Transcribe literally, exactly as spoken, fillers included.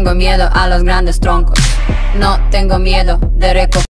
tengo miedo a los grandes troncos. No tengo miedo de recoger